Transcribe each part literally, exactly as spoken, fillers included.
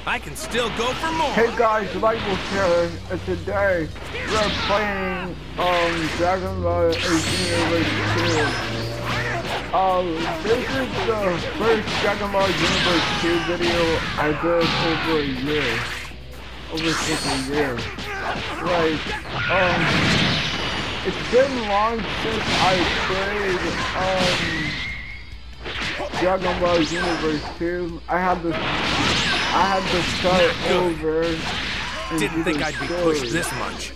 I can still go for more. Hey guys, Michael here, and today we're playing um Dragon Ball Xenoverse two. Um, this is the first Dragon Ball Xenoverse two video I did over a year. Over a year. Like, um, it's been long since I played um Dragon Ball Xenoverse two. I had to I had to start over. And Didn't think I'd be pushed this much.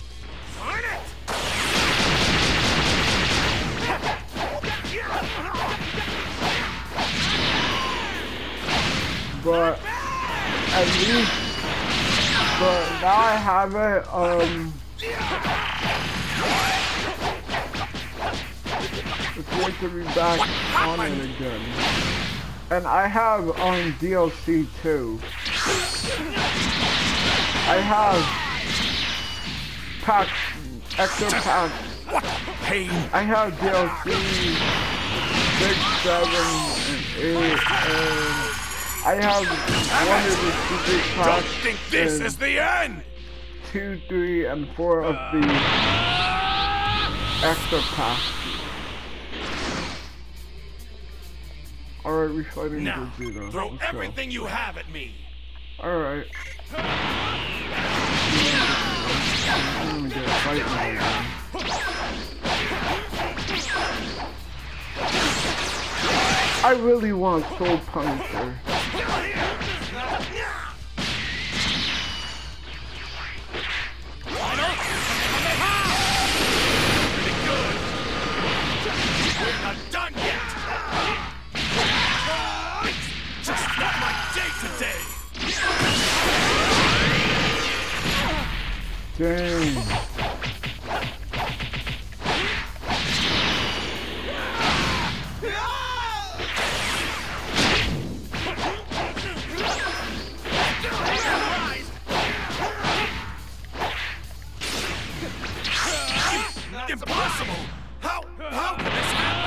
But at least, but now I have it. Um, it's good to be back on it again. And I have um D L C too. I have packs, extra packs. Pain. I have D L C six, seven, and eight, and I have one of the secret packs. Don't think this is the end. Two, three, and four of the extra packs. Alright, we're fighting now, Vegeta. Throw Let's everything go. you have at me. Alright. I'm gonna get a fight now again. I really want Soul Punisher. We're not done yet. Just not my day today. Dang. Impossible! How, how can this happen?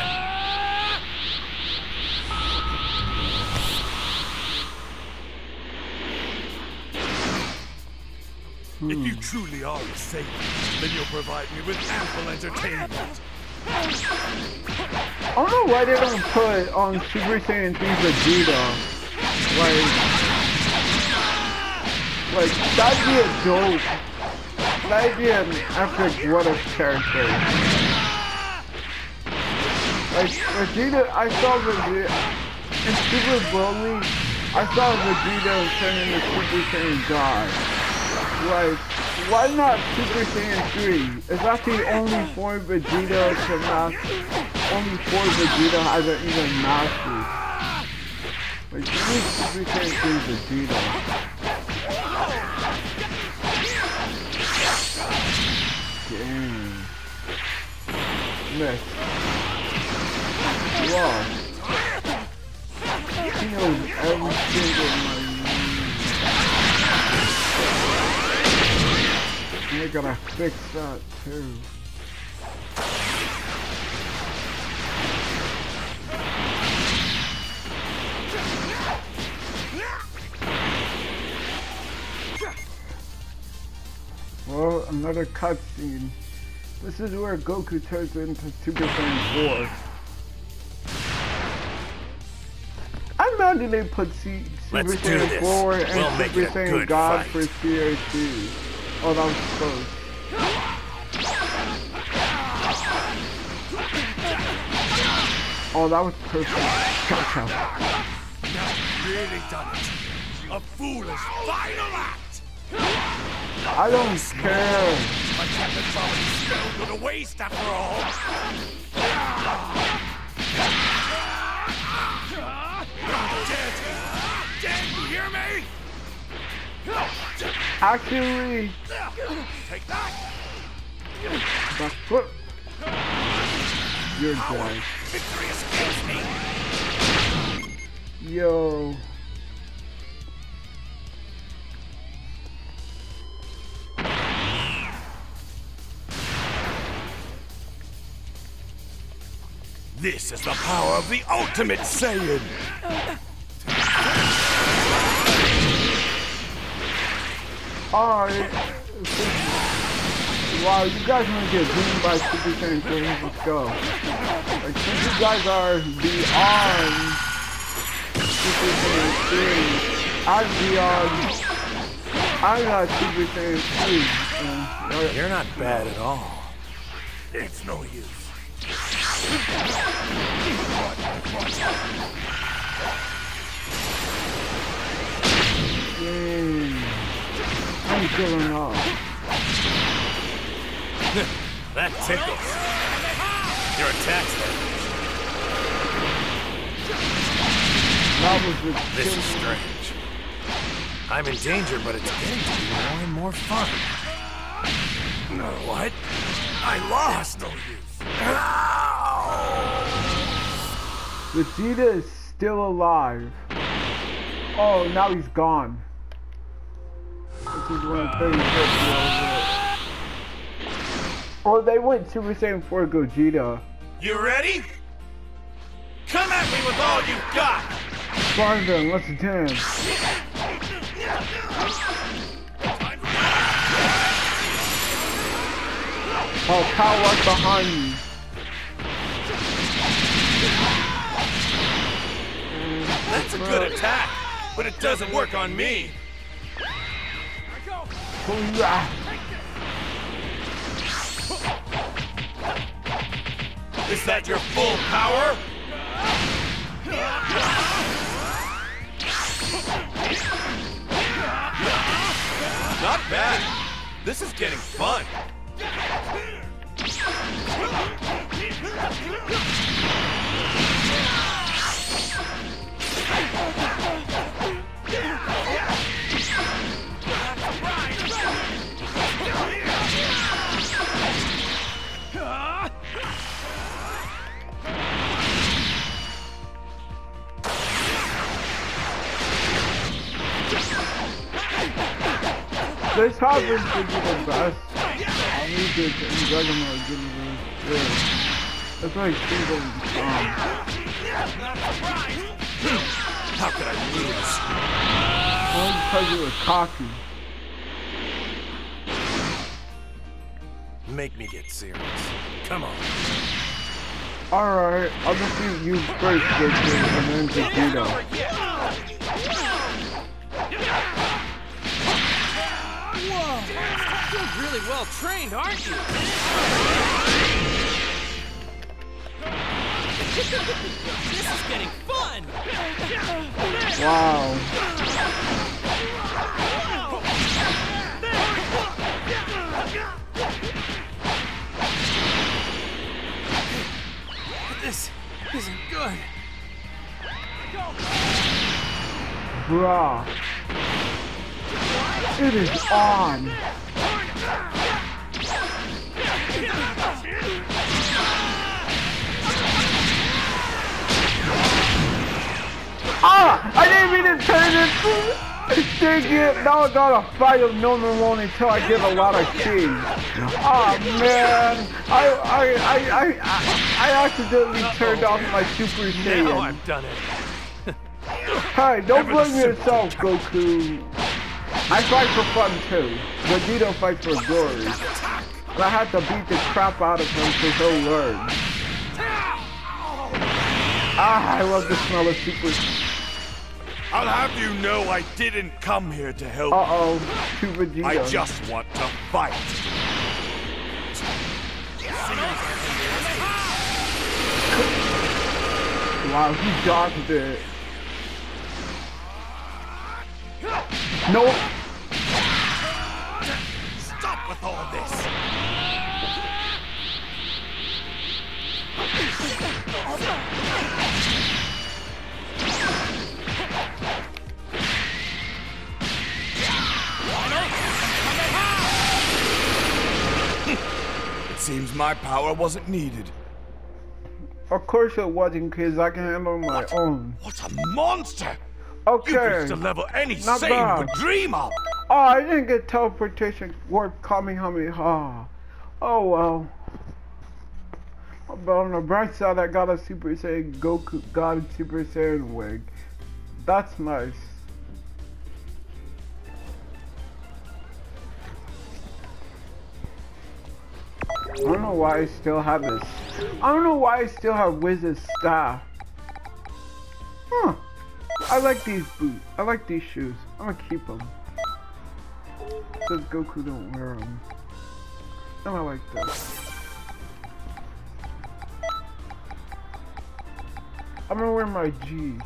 Hmm. If you truly are a saint, then you'll provide me with ample entertainment. I don't know why they don't put on Super Saiyan three Vegeta. Like, like that'd be a dope. That'd be an epic what if character. Like Vegeta, I saw Vegeta in Super Broly. I saw Vegeta turn into Super Saiyan God. Like, why not Super Saiyan three? Is that the only form Vegeta can master? Only form Vegeta hasn't even mastered. Like, you need Super Saiyan three Vegeta. Dang. Miss. Wow. He knows every single of my moves. And I gotta fix that too. Well, another cutscene. This is where Goku turns into Super Saiyan four. I imagine they put C Super Let's do Saiyan this. four and We'll make Super it a Saiyan good God fight. for C A C. Oh, that was close. Oh, that was perfect. Gotcha. Now really done it. A foolish final act. I don't care. My captain's already spilled with a waste after all. Dead. Dead, you hear me? Actually, Take that. back foot. You're dead. Victory escapes me. Yo. This is the power of the Ultimate Saiyan! Alright. Wow, you guys want to get beaten by Super Saiyan three, let's go. Like, since you guys are beyond Super Saiyan three, I'm beyond, I'm not Super Saiyan three. And, You're not bad at all. It's no use. Dang. I'm killing off. That tickles. Your attacks then. That was the This is strange. I'm in danger, but it's getting to be more and more fun. No, what? I lost. No use. Vegeta is still alive. Oh, now he's gone. This is one thirty-six. Oh, they went Super Saiyan four Gogeta. You ready? Come at me with all you've got! Fine then, let's dance. Oh, Cal right behind you. That's a good attack, but it doesn't work on me. Is that your full power? Not bad. This is getting fun. This happens to be the best. I need to in Dragon Ball give me this. That's why I think of the song. How could I lose? Only because you were cocky. Make me get serious. Come on. Alright, I'll just do you first, Goku, and then Vegeta. Whoa! You're really well trained, aren't you? This is getting fun! Wow. This isn't good. Bruh. It is on. Ah! I didn't mean to turn it. Dang it! Now I gotta fight him normal one until I get a lot of keys. Oh man! I I I I I accidentally turned off my Super Now Saiyan. I've done it. Hey, don't Never blame the simple yourself, Goku. I fight for fun too. Vegeta fights for glory. And I have to beat the crap out of him so he'll learn. Ah, I love the smell of Super. I'll have you know I didn't come here to help. Uh-oh, to Vegeta. I just want to fight. Wow, he dodged it. Nope. Stop with all this. It seems my power wasn't needed. Of course it wasn't, because I can handle my What? own. What a monster! Okay. You reached a level any Not sane bad. would dream of. Oh, I didn't get teleportation warp Kamehameha. Oh well. But on the bright side, I got a Super Saiyan Goku, got a Super Saiyan wig. That's nice. I don't know why I still have this. I don't know why I still have Wiz's staff. Huh. I like these boots. I like these shoes. I'm gonna keep them. Says Goku don't wear them. And I like this. I'm gonna wear my G's.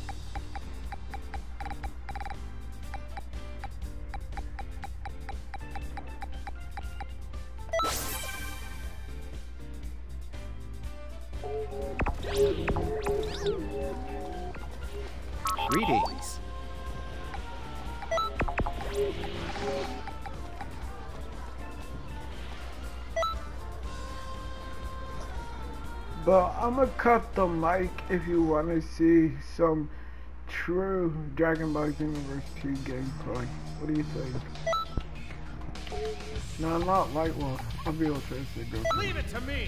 Greetings. But I'm gonna cut the mic if you want to see some true Dragon Ball Universe two gameplay. What do you think? No, not Light Wolf. I'll be able to say Goku. Leave it to me.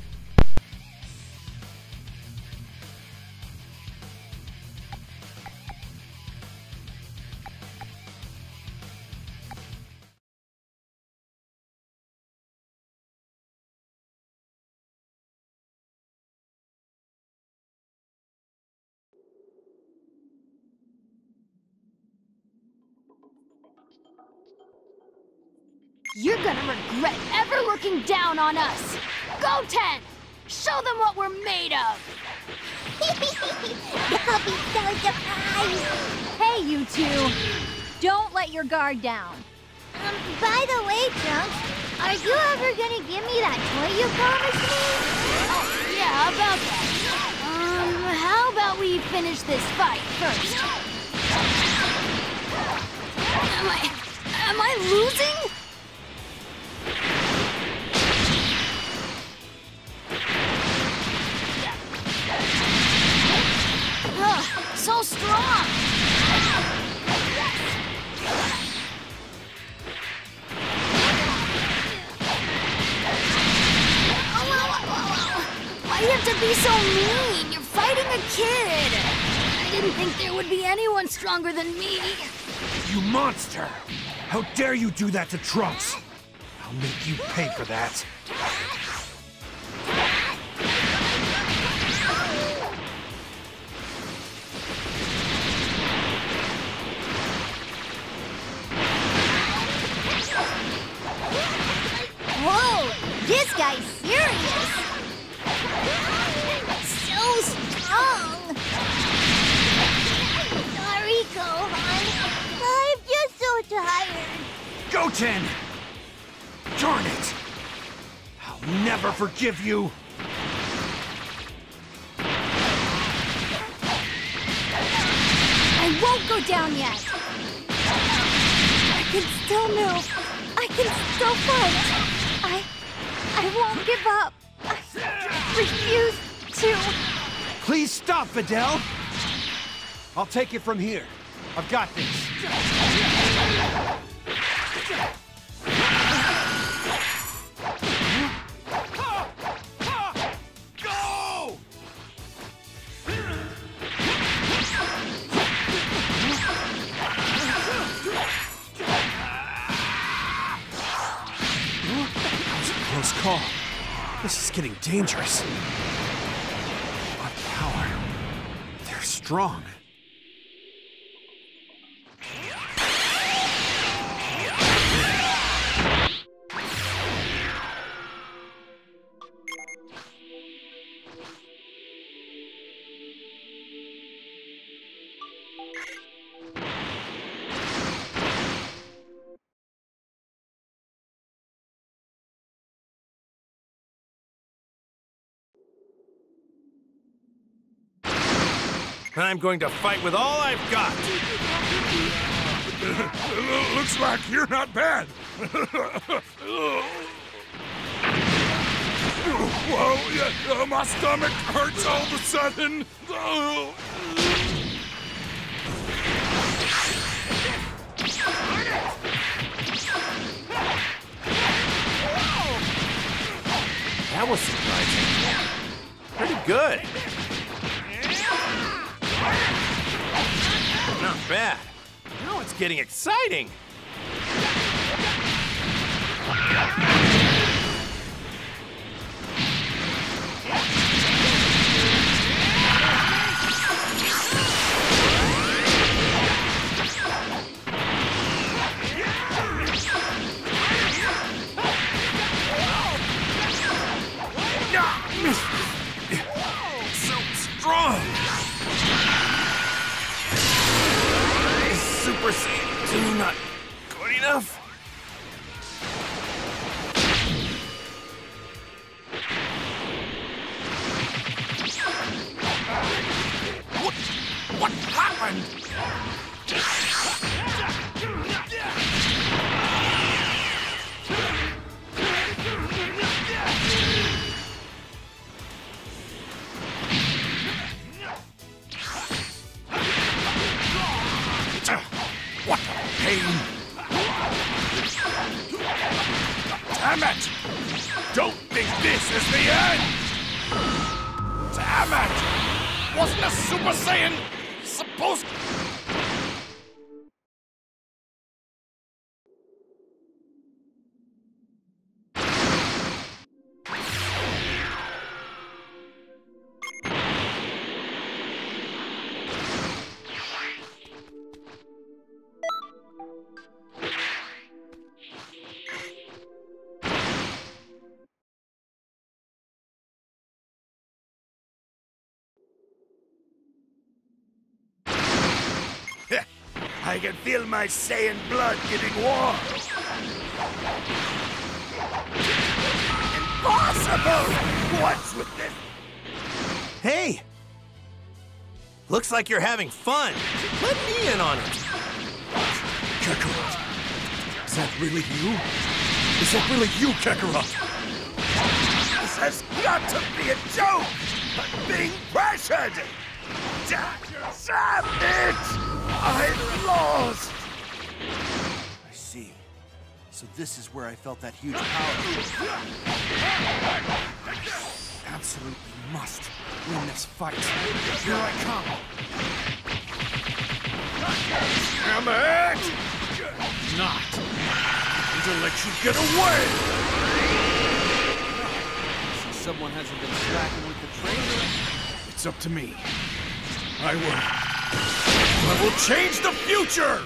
You're gonna regret ever looking down on us! Goten! Show them what we're made of! I'll be so surprised! Hey, you two! Don't let your guard down. Um, by the way, Trunks, are you ever gonna give me that toy you promised me? Oh, yeah, how about that? Um, how about we finish this fight first? Am I... am I losing? Ugh, so strong! Why do you have to be so mean? You're fighting a kid! I didn't think there would be anyone stronger than me. You monster! How dare you do that to Trunks? I'll make you pay for that. Whoa, this guy's serious! So strong! Sorry, Gohan. I'm just so tired. Goten! Darn it! I'll never forgive you! I won't go down yet! I can still move! I can still fight! I... I won't give up! I refuse to... Please stop, Videl! I'll take it from here. I've got this. Go! That was a close call. This is getting dangerous. What power? They're strong. I'm going to fight with all I've got. Looks like you're not bad. Whoa, yeah, uh, my stomach hurts all of a sudden. That was surprising. Pretty good. Not bad. Now it's getting exciting. Super Saiyan two not good enough? What? What happened? What a pain! Damn it! Don't think this is the end! Damn it! Wasn't a Super Saiyan supposed... I can feel my Saiyan blood getting warm. Impossible! What's with this? Hey! Looks like you're having fun. Let me in on it. Kakarot, is that really you? Is that really you, Kakarot? This has got to be a joke! I'm being pressured! Damn it! I lost! I see. So this is where I felt that huge power. Absolutely must win this fight. Here I come. Damn it! Not. I'm going to let you get away! Since someone hasn't been slacking with the trainer, it's up to me. I will. I will change the future!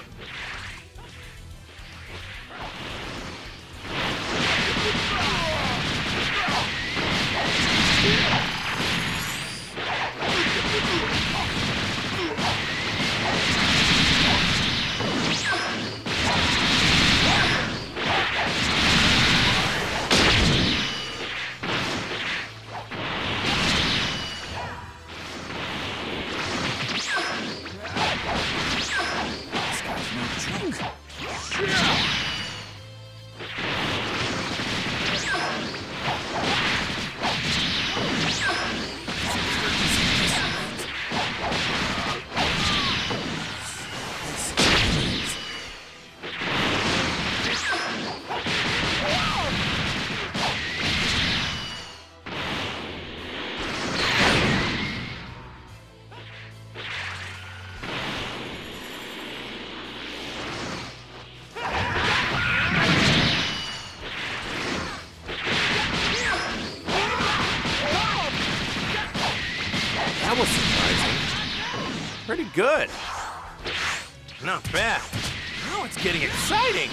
That was surprising. Pretty good. Not bad. Now it's getting exciting.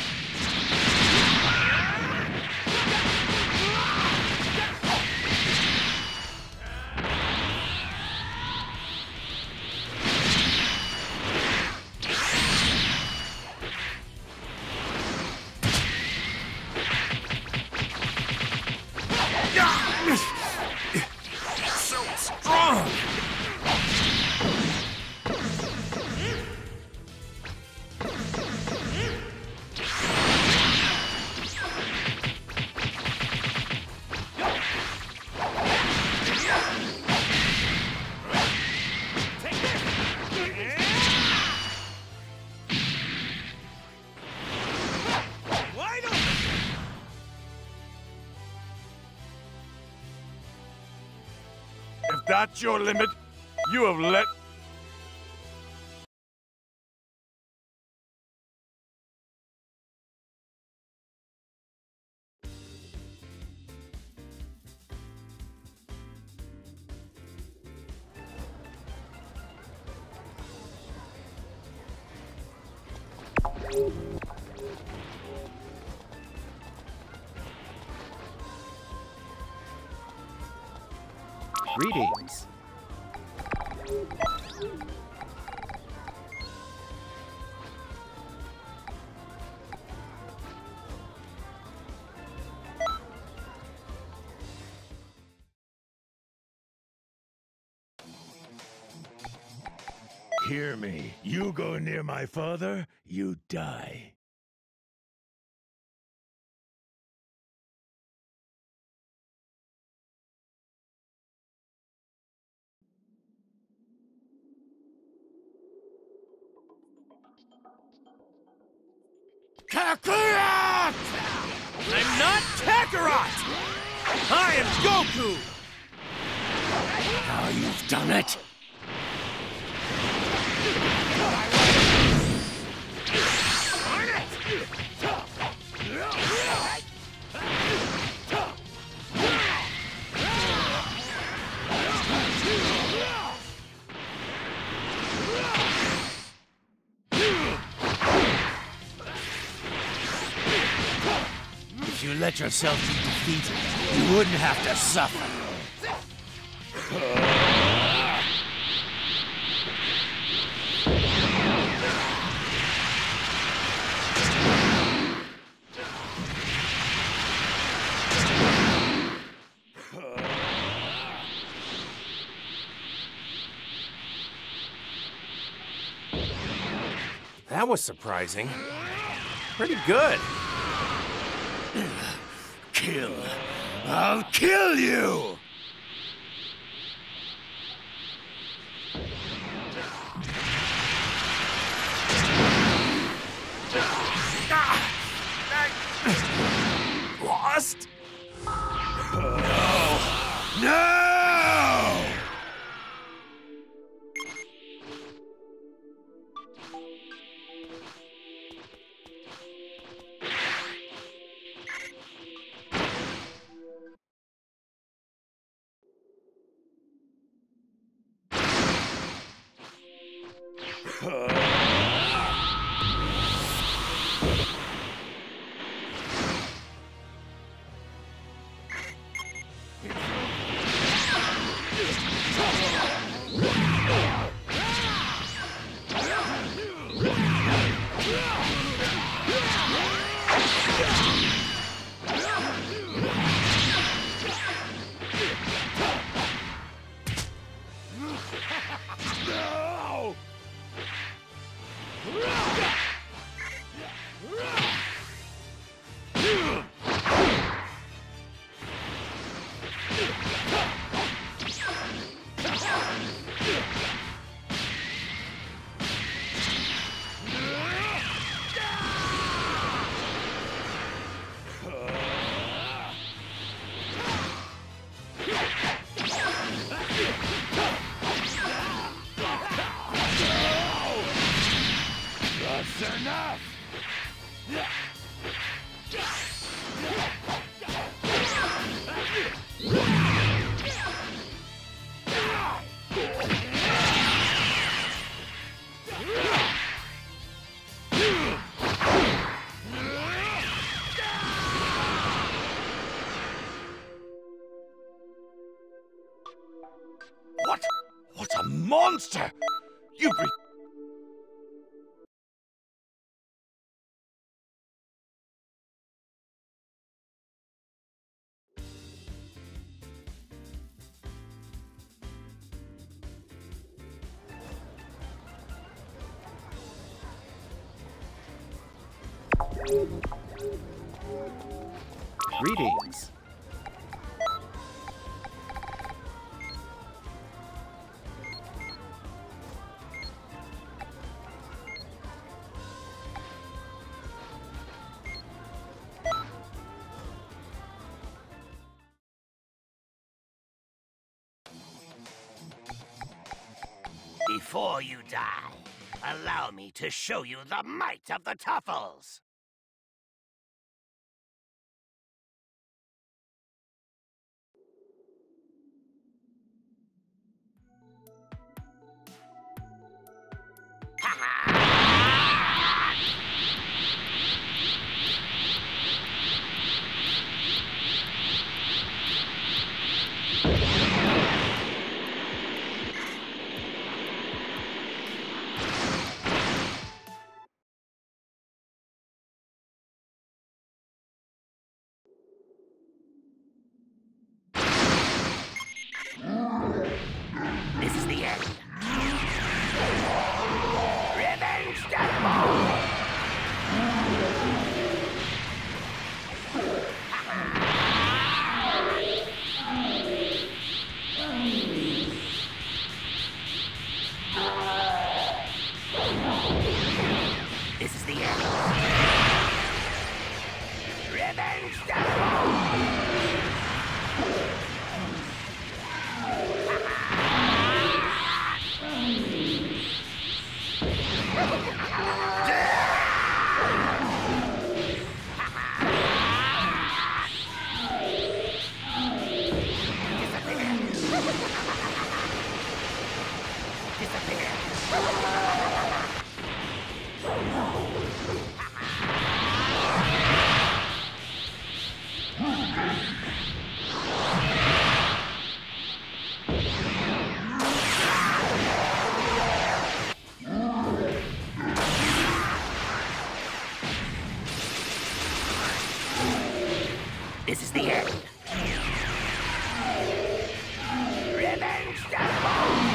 So strong. If that's your limit, you have let... Greetings. hear me. You go near my father, you die. Kakarot! I'm not Kakarot! I am Goku! Now you've done it. If you let yourself be defeated, you wouldn't have to suffer. That was surprising. Pretty good. Kill. I'll kill you! Lost? No! No! That's enough! What? What a monster! You be... Greetings. Before you die, allow me to show you the might of the Tuffles. This is the end. This is the end. Revenge Devil!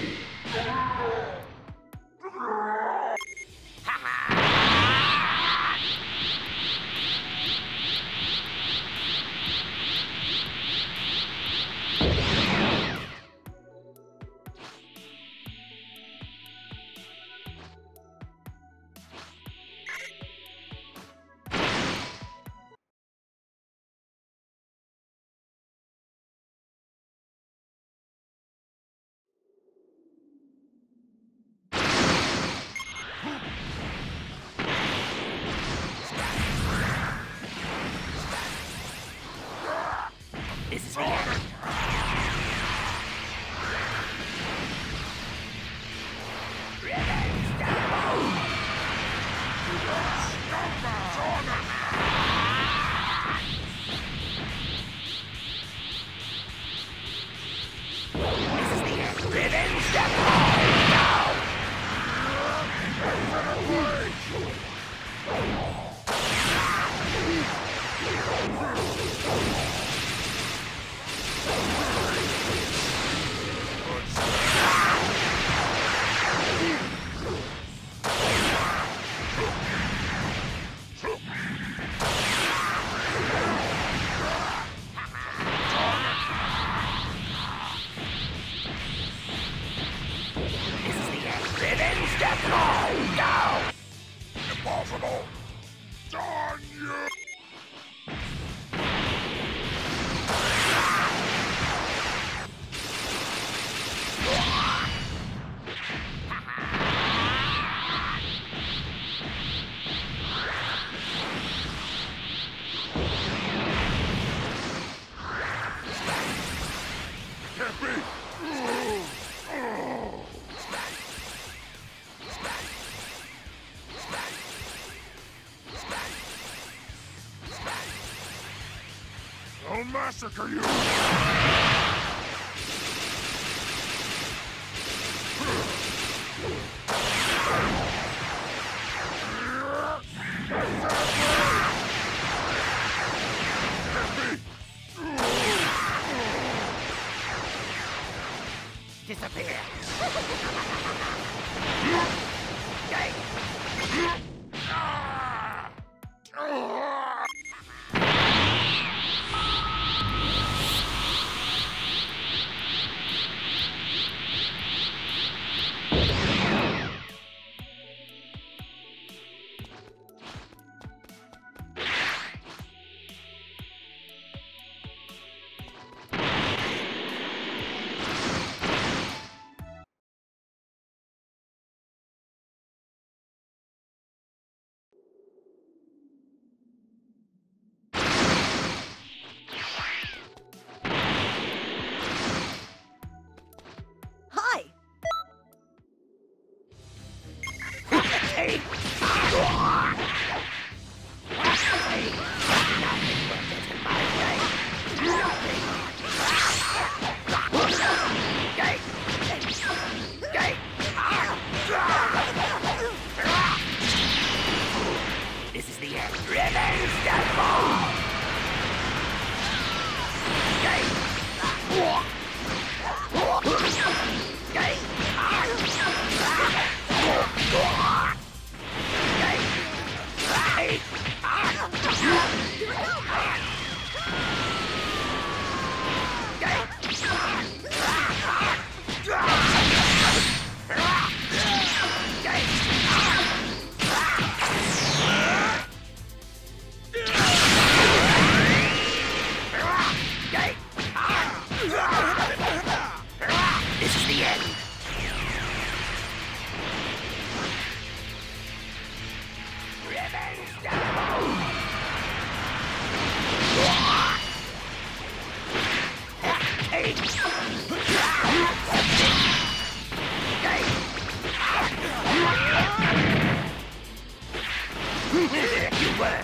This is the end. Revenge Devil! This is the end. Revenge Devil! Impossible! Darn you! Can't be! I'll massacre you! Disappear! This is the end. Revenge Devil! This is the end. Revenge Devil! You were.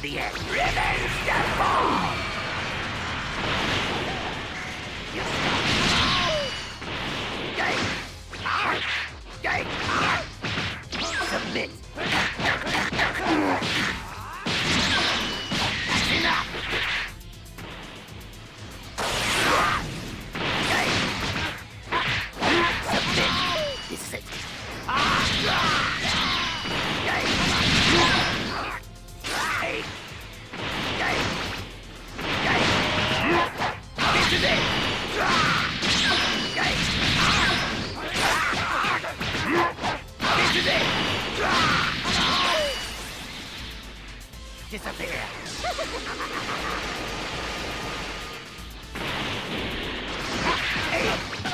the end. Revenge Devil! You Gate! Gate! Submit! That's enough! Gate! Submit! This is it. Gate! Gate! Gate! Gate! This is it! Gate! This is it! Disappear! Hey!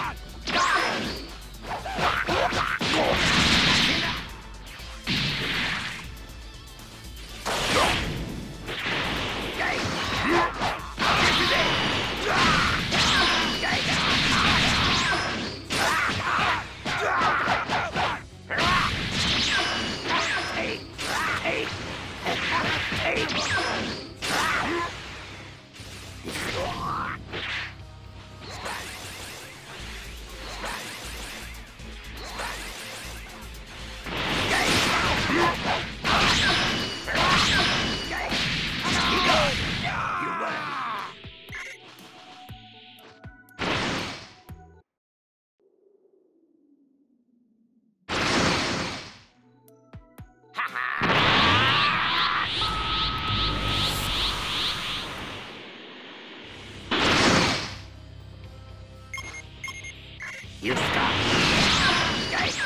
You stop. This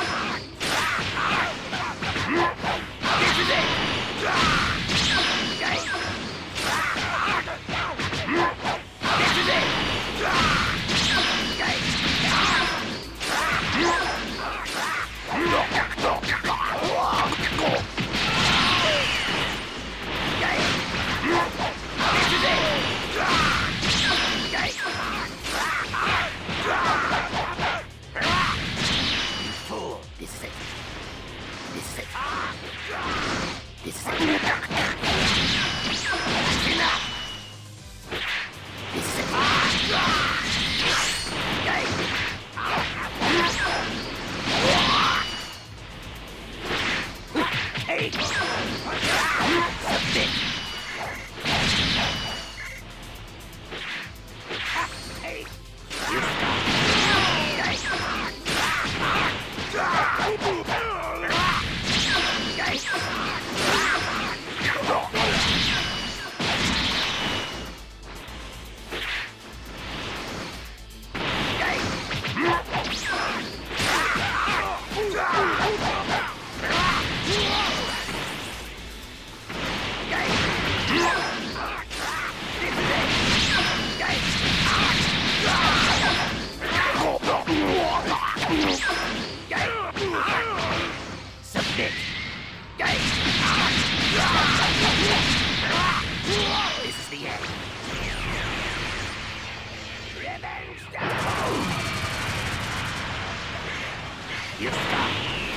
is it. This is it. Submit. This is the end. Revenge Devil! You stop.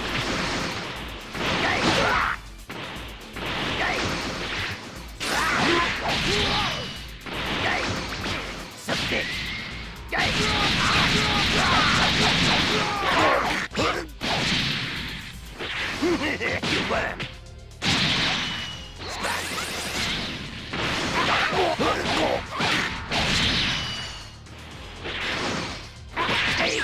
Submit. You worm! Hey!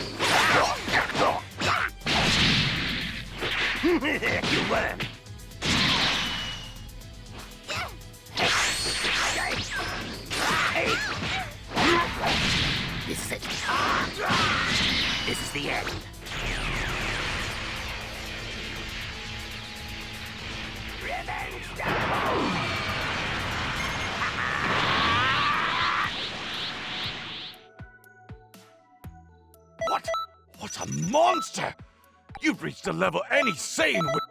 You worm! Hey! This is it. This is the end. Revenge Devil! What? What a monster! You've reached a level any sane would...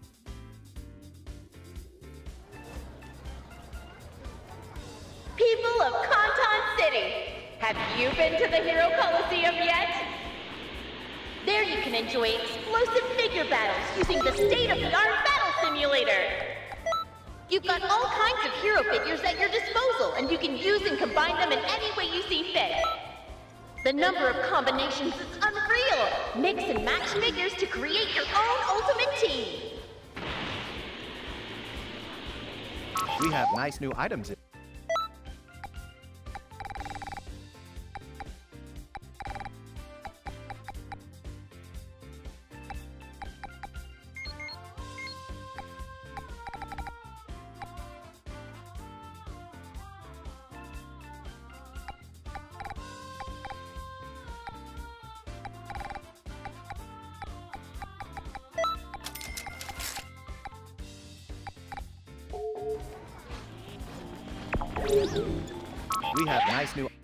People people of Kanton City. Have you been to the Hero Coliseum yet? There you can enjoy explosive figure battles using the state-of-the-art battle simulator. You've got all kinds of hero figures at your disposal, and you can use and combine them in any way you see fit. The number of combinations is unreal. Mix and match figures to create your own ultimate team. We have nice new items in. We have nice new.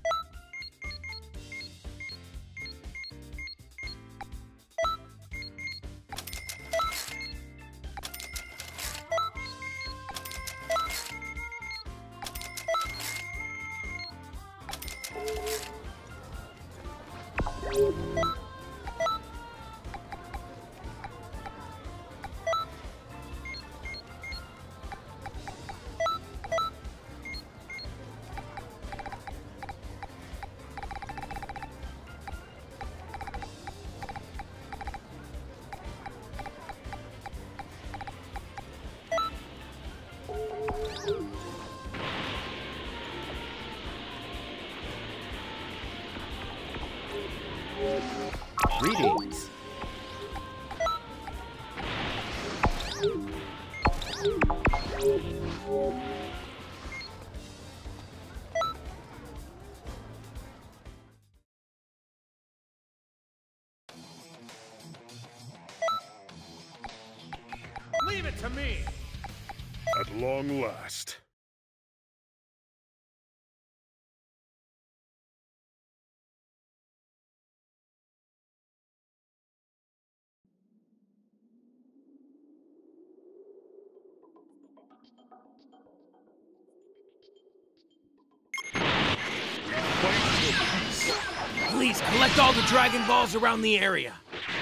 Greetings. Leave it to me! At long last. Please collect all the Dragon Balls around the area.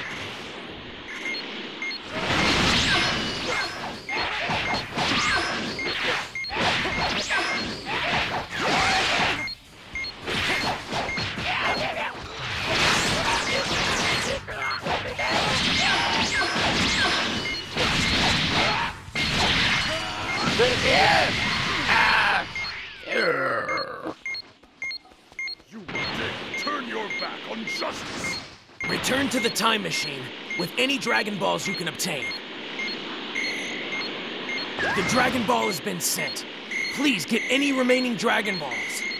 You dare turn your back on justice! Return to the time machine with any Dragon Balls you can obtain. The Dragon Ball has been sent. Please get any remaining Dragon Balls.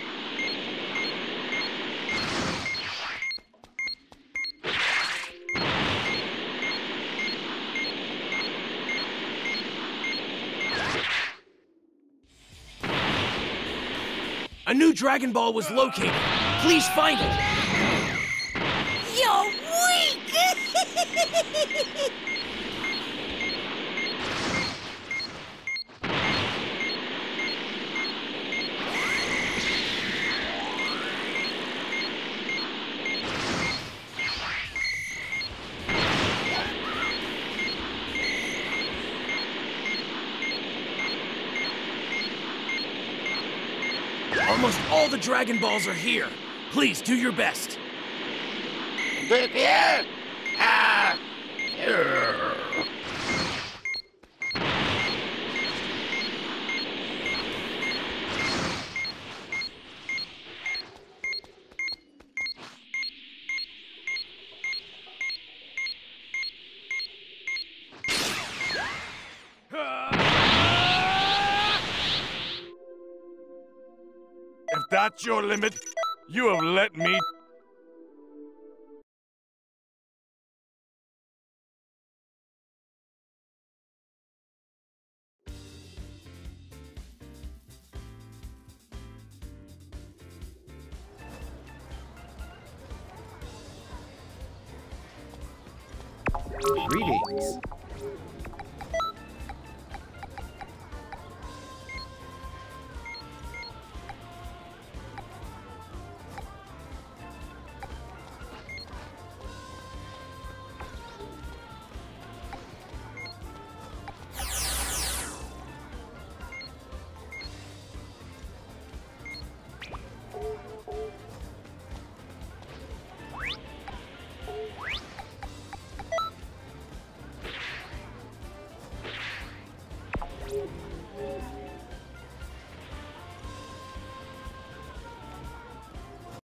A new Dragon Ball was located. Please find it. You're weak! Almost all the Dragon Balls are here. Please do your best. If that's your limit, you have let me... Greetings.